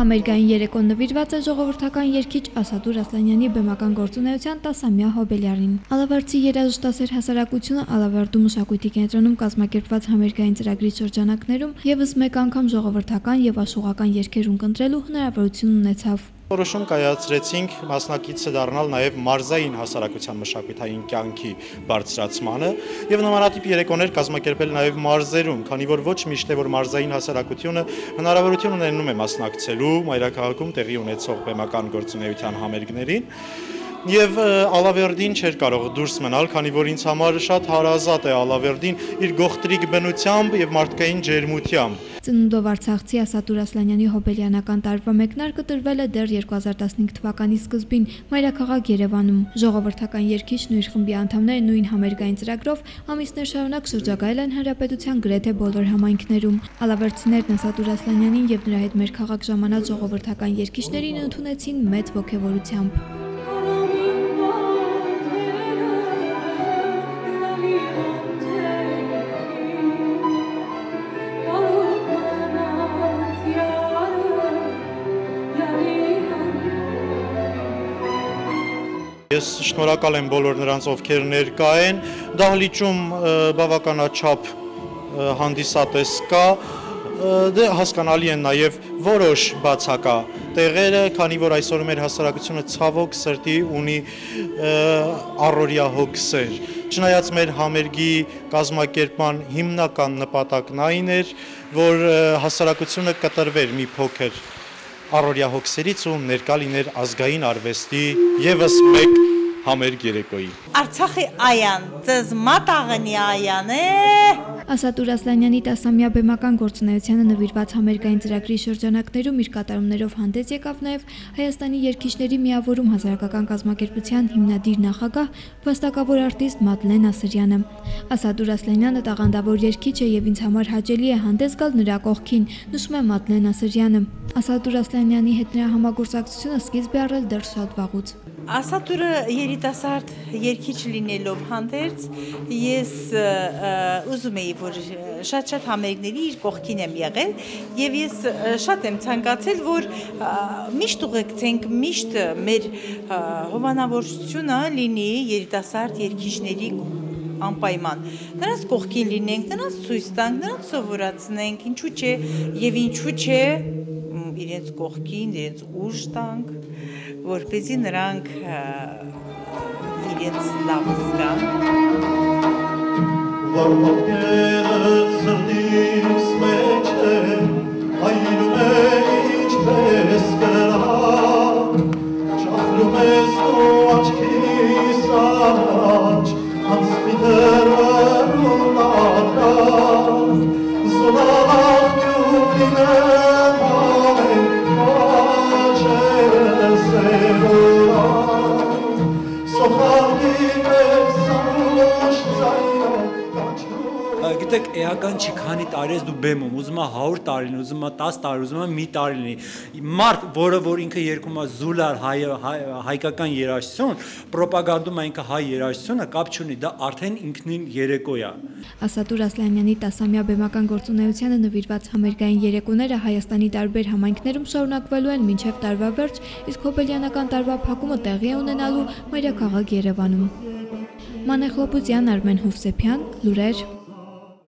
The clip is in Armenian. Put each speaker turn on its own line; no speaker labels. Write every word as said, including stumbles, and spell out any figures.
Համերգային երեկոն նվիրված է ժողովրդական երգիչ Ասատուր Ասլանյանի բեմական գործունեության տասամյա հոբելյարին։ Ալավերդի երաժշտասեր հասարակությունը Ալավերդու մշակույթի կենտրոնում կազմակերպված համերգային ծրագրի շրջանակներում ևս մեկ անգամ ժողովրդական եւ աշխուղական երգեր ունկնդրելու հնարավորություն ունեցավ։
Որոշում կայացրեցինք մասնակիցը դառնալ նաև մարզային հասարակության մշակութային կյանքի բարձրացմանը եւ նմանատիպ երեկոներ կազմակերպել նաև մարզերում, քանի որ ոչ միշտ է որ մարզային հասարակությունը հնարավորություն ունենում է մասնակցելու մայրաքաղաքում տեղի ունեցող բեմական գործունեության համերգներին։ Եվ Ալավերդին չէր կարող դուրս մնալ, քանի որ ինձ համար շատ հարազատ է Ալավերդին իր գողտրիկ բնությամբ եւ մարդկային ջերմությամբ։
Ծնունդով Արցախցի Ասատուր Ասլանյանի հոբելյանական տարվա մեկնարկը տրվել է դեռ երկու հազար տասնհինգ թվականի սկզբին մայրաքաղաք Երևանում։ Ժողովրդական երգիչն ու իր խմբի անդամները նույն համերգային ծրագրով ամիսներ շարունակ շրջագայել են հանրապետության գրեթե բոլոր համայնքներում։ Ալավերդցիներն Ասատուր Ասլանյանին եւ նրա հետ մեր քաղաք ժամանած ժողովրդական երգիչներին ընդունեցին մեծ ոգևորությամբ։
Ես շնորհակալ եմ բոլոր նրանց, ովքեր ներկա են, դահլիճում բավականաչափ հանդիսատես կա, դե հասկանալի են նաև որոշ բացակա տեղերը, քանի որ այսօր մեր հասարակությունը ցավոք սրտի ունի առօրյա հոգսեր։ Չնայած մեր համերգի կազմակերպման հիմնական նպատակն այն էր, որ հասարակությունը կտրվեր մի փոքր առօրյա հոգսերից ու ներկա լիներ ազգային արվեստի ևս մեկ համերգ երեկոյի։
Արցախի այան, ձեզ մատաղնի այան է։
Ասատուր Ասլանյանի տասամյա բեմական գործունեությանը նվիրված համերգային ծրագրի շրջանակներում իր կատարումներով հանդես եկավ նաև Հայաստանի երգիչների միավորում հասարակական կազմակերպության հիմնադիր նախագահ, վաստակավոր արտիստ Մադլեն Ասրյանը։ Ասատուր Ասլանյանը տաղանդավոր երգիչ է եւ ինձ համար հաճելի է հանդես գալ նրա կողքին, նշում է Մադլեն Ասրյանը։ Ասատուր Ասլանյանի հետ նրա համագործակցությունը սկիզբ է առել դեռ շատ վաղուց։
Ասատուրը երիտասարդ երգիչ լինելով հանդերձ ես ուզում էի, որ շատ-շատ համերգների իր կողքին եմ եղել եւ ես շատ եմ ցանկացել, որ միշտ ուղեկցենք, միշտ մեր հովանավորությունը լինի երիտասարդ երգիչների անպայման։ Նրանց կողքին լինենք, նրանց ցույց տանք, նրանց սովորացնենք, ինչու՞ չէ եւ ինչու՞ չէ իրենց կողքին, իրենց ուժ տանք, որպեսզի նրանք իրենց լավ զգան։
Վարպատները սրտիս մեջ են, հայրում է ինչպես կրակ, ճախրում ես ու աչքիս առաջ, անսպիտերը ու նադրակ, զոնաղ գյուղին եմ ամեն, աչերս է որակ, սոխարդի մեզ ամուշ ծայնակ,
Գիտեք, էական չի քանի տարի ես դու բեմում, ուզում է հարյուր տարի լինի, ուզում է տասը տարի, ուզում է մի տարի լինի։ Մարդ, որը որ ինքը երգում է զուլար հայկական երաժշտություն, պրոպագանդում է ինքը հայ երաժշտությունը, կապ չունի, դա արդեն ինքնին երեկո է։
Ասատուր Ասլանյանի տասամյա բեմական գործունեությանը նվիրված համերգային երեկոները Հայաստանի տարբեր համայնքներում շարունակվելու են մինչև տարվա վերջ, իսկ հոբելյանական տարվա փակումը տեղի է ունենալու մայրաքաղաք Երևանում։ Մանեխ Լոպուզյան, Արմեն Հովսեփյան, լուրեր։